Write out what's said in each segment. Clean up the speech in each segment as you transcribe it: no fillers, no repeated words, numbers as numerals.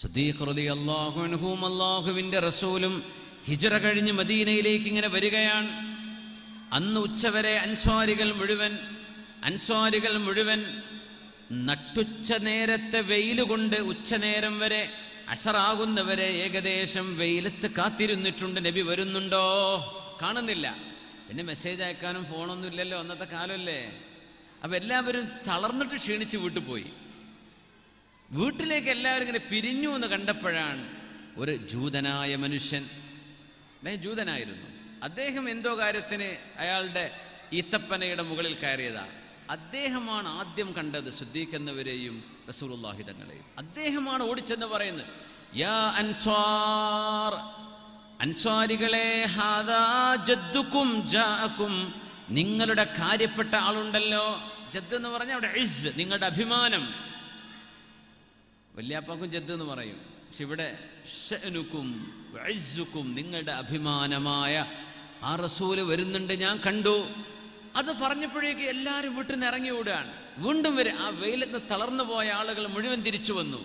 സിദ്ദീഖ് റളിയല്ലാഹു അൻഹും അല്ലാഹുവിൻ്റെ റസൂലും ഹിജ്റ കഴിഞ്ഞ് മദീനയിലേക്ക് ഇങ്ങനെ വരികയാണ്. അന്ന് ഉച്ചവരെ അൻസ്വാരികൾ മുഴുവൻ നട്ടുച്ച നേരത്തെ വെയിൽ കൊണ്ട് ഉച്ചനേരം വരെ അശറാകുന്നവരെ ഏകദേശം വെയിലത്ത് കാത്തിരുന്നിട്ടുണ്ട്. നബി വരുന്നുണ്ടോ? കാണുന്നില്ല. പിന്നെ മെസ്സേജ് അയക്കാനും ഫോണൊന്നും ഇല്ലല്ലോ, അന്നത്തെ കാലമല്ലേ. അപ്പം എല്ലാവരും തളർന്നിട്ട് ക്ഷീണിച്ച് വീട്ടിൽ പോയി. വീട്ടിലേക്ക് എല്ലാവരും ഇങ്ങനെ പിരിഞ്ഞു എന്ന് കണ്ടപ്പോഴാണ് ഒരു ജൂതനായ മനുഷ്യൻ, ജൂതനായിരുന്നു, അദ്ദേഹം എന്തോ കാര്യത്തിന് അയാളുടെ ഈത്തപ്പനയുടെ മുകളിൽ കയറിയതാണ്. അദ്ദേഹമാണ് ആദ്യം കണ്ടത് സിദ്ദീഖ് എന്നവരെയും റസൂലുള്ളാഹി തങ്ങളെയും. അദ്ദേഹമാണ് ഓടിച്ചെന്ന് പറയുന്നത്, യാ അൻസ്വാർ, അൻസ്വാരികളെ, ഹാദാ ജദ്ദുക്കും ജാഅക്കും, നിങ്ങളുടെ കാര്യപ്പെട്ട ആളുണ്ടല്ലോ. ജദ്ദ് എന്ന് പറഞ്ഞാൽ അവിടെ ഇസ്, നിങ്ങളുടെ അഭിമാനം. വല്യാപ്പാക്കും ജദ്ദ് എന്ന് പറയും, പക്ഷെ ഇവിടെ ഷഅനുക്കും ഇസ്സുക്കും, നിങ്ങളുടെ അഭിമാനമായ ആ റസൂല് വരുന്നുണ്ട്, ഞാൻ കണ്ടു. അത് പറഞ്ഞപ്പോഴേക്ക് എല്ലാവരും വീട്ടിൽ നിന്ന് ഇറങ്ങി ഓടുകയാണ്. വീണ്ടും വരെ ആ വെയിലത്ത് തളർന്നു പോയ ആളുകൾ മുഴുവൻ തിരിച്ചു വന്നു.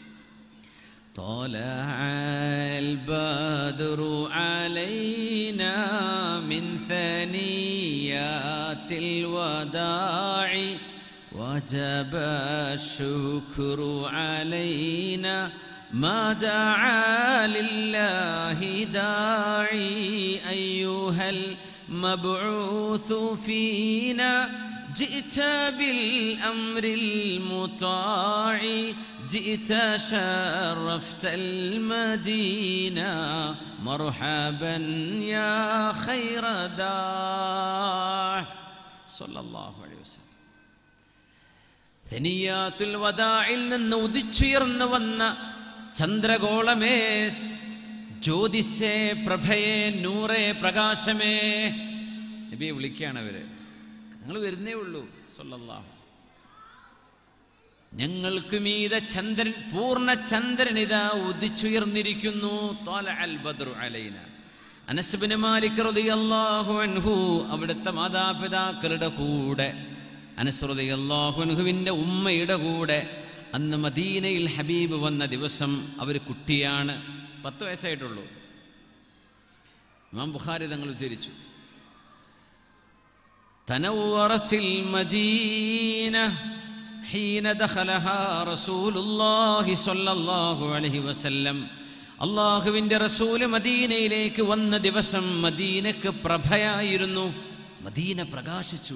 طلع البدر علينا من ثنيات الوداع وجب الشكر علينا ما دعا لله داعي أيها المبعوث فينا جئت بالأمر المطاع جئت شرفت المدينة مرحبا يا خير داع صلى الله عليه وسلم. ഥനിയാത്തുൽ വദാഇൽ നിന്ന് ഉദിച്ചുയർന്നു വന്ന ചന്ദ്രഗോളമേ, ജ്യോതിസേ, പ്രഭയെ, നൂറേ, പ്രകാശമേ. നബിയെ വിളിക്കുകയാണ് അവര്. ഞങ്ങൾ വരുന്നേ ഉള്ളൂ സല്ലല്ലാഹു. ഞങ്ങൾക്ക് മീതെ ചന്ദ്രൻ, പൂർണ്ണ ചന്ദ്രൻ ഇതാ ഉദിച്ചുയർന്നിരിക്കുന്നു. ത്വലഅൽ ബദ്റു അലൈന. അനസ് ഇബ്നു മാലിക് റളിയല്ലാഹു അൻഹു അവിടുത്തെ മാതാപിതാക്കളുടെ കൂടെ, അനസ് റളിയല്ലാഹു അൻഹുവിൻ്റെ ഉമ്മയുടെ കൂടെ അന്ന് മദീനയിൽ ഹബീബ് വന്ന ദിവസം അവർ കുട്ടിയാണ്, 10 വയസ്സായിട്ടുള്ളൂ. ഇമാം ബുഖാരി തങ്ങൾ ഉദ്ധരിച്ചു, തനവ്വറത്തിൽ മദീന ഹീന ദഖലഹാ റസൂലുള്ളാഹി സ്വല്ലല്ലാഹു അലൈഹി വസല്ലം. അല്ലാഹുവിൻ്റെ റസൂൽ മദീനയിലേക്ക് വന്ന ദിവസം മദീനക്ക് പ്രഭയായിരുന്നു, മദീന പ്രകാശിച്ചു.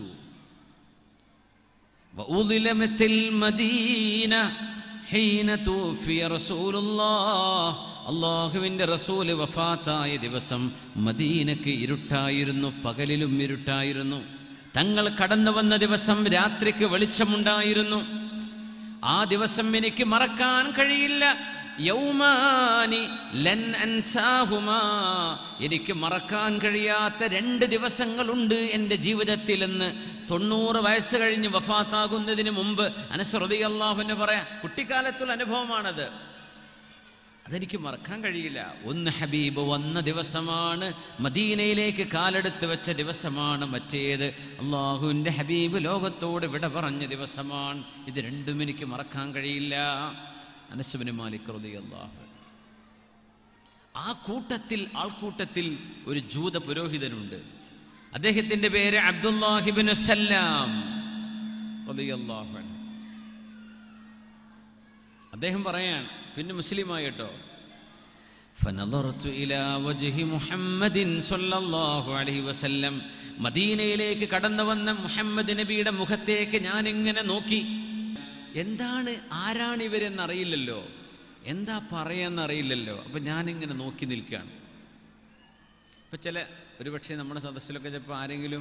വഉദിലമത്തിൽ മദീന ഹീന തൂഫിയ റസൂലുള്ളാഹ്. അല്ലാഹുവിൻ്റെ റസൂൽ വഫാത്തായ ദിവസം മദീനക്ക് ഇരുട്ടായിരുന്നു, പകലിലും ഇരുട്ടായിരുന്നു. തങ്ങൾ കടന്നു വന്ന ദിവസം രാത്രിക്ക് വെളിച്ചമുണ്ടായിരുന്നു. ആ ദിവസം എനിക്ക് മറക്കാൻ കഴിയില്ല. യൗമാനി ലൻ അൻസാഹുമാ, എനിക്ക് മറക്കാൻ കഴിയാത്ത 2 ദിവസങ്ങളുണ്ട് എൻ്റെ ജീവിതത്തിൽ എന്ന് 90 വയസ്സ് കഴിഞ്ഞ് വഫാത്താകുന്നതിന് മുമ്പ് അനസ് റളിയല്ലാഹു അൻഹു പറയാം, കുട്ടിക്കാലത്തുള്ള അനുഭവമാണത്, അതെനിക്ക് മറക്കാൻ കഴിയില്ല. ഒന്ന് ഹബീബ് വന്ന ദിവസമാണ്, മദീനയിലേക്ക് കാലെടുത്ത് വെച്ച ദിവസമാണ്. മറ്റേത് അള്ളാഹുവിൻ്റെ ഹബീബ് ലോകത്തോട് വിട പറഞ്ഞ ദിവസമാണ്. ഇത് രണ്ടും എനിക്ക് മറക്കാൻ കഴിയില്ല. അനസ് ഇബ്നു മാലിക് റളിയല്ലാഹു. ആ ആൾക്കൂട്ടത്തിൽ ഒരു ജൂത പുരോഹിതനുണ്ട്. അദ്ദേഹത്തിൻ്റെ പേര് അബ്ദുല്ലാഹി ഇബ്നു സല്ലാം റളിയല്ലാഹു അൻഹു. അദ്ദേഹം പറയാണ്, പിന്നെ മുസ്ലിമായി കേട്ടോ, ഫനദറതു ഇലാ വജ്ഹി മുഹമ്മദിൻ സ്വല്ലല്ലാഹു അലൈഹി വസല്ലം. മദീനയിലേക്ക് കടന്നു വന്ന മുഹമ്മദ് നബിയുടെ മുഖത്തേക്ക് ഞാൻ ഇങ്ങനെ നോക്കി. എന്താണ്, ആരാണ് ഇവരെന്നറിയില്ലല്ലോ, എന്താ പറയാന്നറിയില്ലല്ലോ. അപ്പം ഞാനിങ്ങനെ നോക്കി നിൽക്കുകയാണ്. ഇപ്പം ഒരുപക്ഷെ നമ്മുടെ സദസ്സിലൊക്കെ ചിലപ്പോൾ ആരെങ്കിലും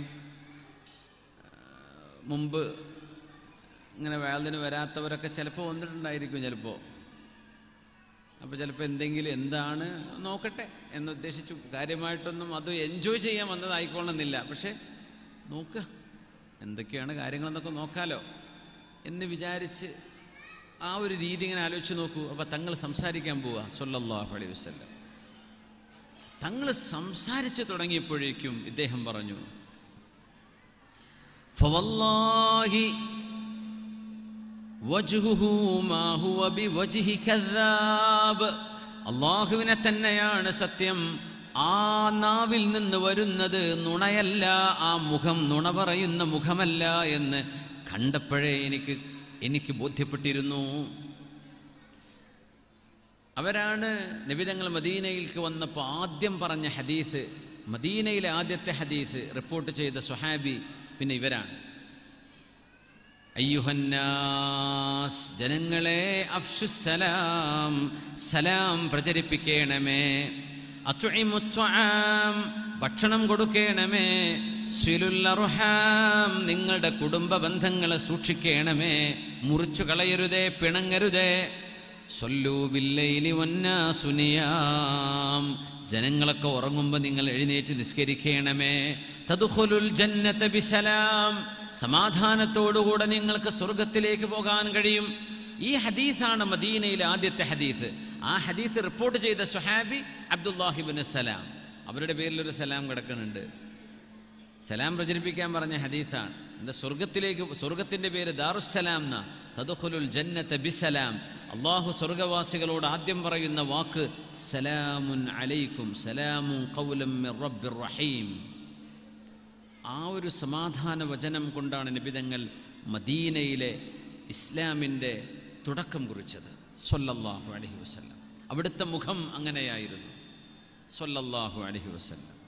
മുമ്പ് ഇങ്ങനെ വേളതിന് വരാത്തവരൊക്കെ ചിലപ്പോൾ വന്നിട്ടുണ്ടായിരിക്കും ചിലപ്പോൾ. അപ്പോൾ ചിലപ്പോൾ എന്താണ് നോക്കട്ടെ എന്നുദ്ദേശിച്ചു, കാര്യമായിട്ടൊന്നും അത് എൻജോയ് ചെയ്യാൻ വന്നതായിക്കോണമെന്നില്ല. പക്ഷേ നോക്കുക എന്തൊക്കെയാണ് കാര്യങ്ങളെന്നൊക്കെ നോക്കാലോ എന്ന് വിചാരിച്ച് ആ ഒരു രീതി ഇങ്ങനെ ആലോചിച്ച് നോക്കൂ. അപ്പോൾ തങ്ങൾ സംസാരിക്കാൻ പോവുക സ്വല്ലല്ലാഹു അലൈഹി വസല്ലം. തങ്ങൾ സംസാരിച്ച് തുടങ്ങിയപ്പോഴേക്കും ഇദ്ദേഹം പറഞ്ഞു, ഫവല്ലാഹി വജ്ഹുഹു മാ ഹുവ ബിവജ്ഹി കദ്ദാബ്. അല്ലാഹുവിനെ തന്നെയാണ് സത്യം. ആ നാവിൽ നിന്ന് വരുന്നത് നുണയല്ല, ആ മുഖം നുണ പറയുന്ന മുഖമല്ല എന്ന് കണ്ടപ്പോഴേ എനിക്ക് ബോധ്യപ്പെട്ടിരുന്നു. അവരാണ് നബി തങ്ങൾ മദീനയിലേക്ക് വന്നപ്പോൾ ആദ്യം പറഞ്ഞ ഹദീസ്, മദീനയിലെ ആദ്യത്തെ ഹദീസ് റിപ്പോർട്ട് ചെയ്ത സ്വഹാബി പിന്നെ ഇവരാണ്. അയ്യുഹന്നാസ്, ജനങ്ങളെ, അഫ്ശുസ്സലാം, സലാം പ്രചരിപ്പിക്കണമേ. അത്ഇമുത്ത്വആം, ഭക്ഷണം കൊടുക്കണമേ. സിലുൽ അർഹാം, നിങ്ങളുടെ കുടുംബ ബന്ധങ്ങളെ സൂക്ഷിക്കണമേ, മുറിച്ചു കളയരുതേ, പിണങ്ങരുതേ. സ്വല്ലൂ ബില്ലൈലി വന്നാസു നിയാം, ജനങ്ങളൊക്കെ ഉറങ്ങുമ്പോൾ നിങ്ങൾ എഴുന്നേറ്റ് നിസ്കരിക്കണമേ. തദ്ഖുലുൽ ജന്നത ബിസലാം, സമാധാനത്തോടുകൂടെ നിങ്ങൾക്ക് സ്വർഗത്തിലേക്ക് പോകാൻ കഴിയും. ഈ ഹദീസാണ് മദീനയിലെ ആദ്യത്തെ ഹദീസ്. ആ ഹദീസ് റിപ്പോർട്ട് ചെയ്ത സ്വഹാബി അബ്ദുല്ലാഹിബ്നു സലാം. അവരുടെ പേരിലൊരു സലാം കിടക്കുന്നുണ്ട്. സലാം പ്രചരിപ്പിക്കാൻ പറഞ്ഞ ഹദീസാണ്. എൻ്റെ സ്വർഗത്തിൻ്റെ പേര് ദാറുസ്സലാം എന്നാ. തദ്ഖുലുൽ ജന്നത ബിസലാം, അള്ളാഹു സ്വർഗവാസികളോട് ആദ്യം പറയുന്ന വാക്ക് സലാമുൻ അലൈക്കും, സലാമുൻ ഖൗലൻ മിർ റബ്ബിർ റഹീം. ആ ഒരു സമാധാന വചനം കൊണ്ടാണ് നബിതങ്ങൾ മദീനയിലെ ഇസ്ലാമിൻ്റെ തുടക്കം കുറിച്ചത് സ്വല്ലല്ലാഹു അലൈഹി വസല്ലം. അവിടുത്തെ മുഖം അങ്ങനെയായിരുന്നു സ്വല്ലല്ലാഹു അലൈഹി വസല്ലം.